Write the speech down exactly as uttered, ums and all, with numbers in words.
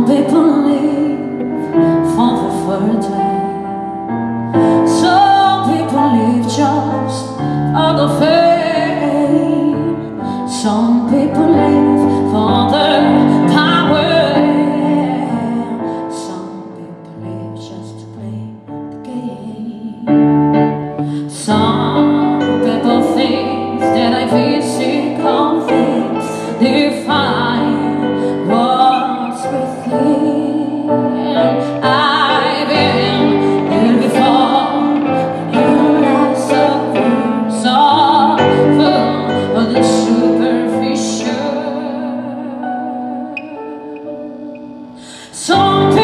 Some people live for the third time. Some people live just for the fame. Some people live for the power. Some people live just to play the game. Some people think that I physical things define what's within. I've been here before. Your lies of words are full of the superficial. Some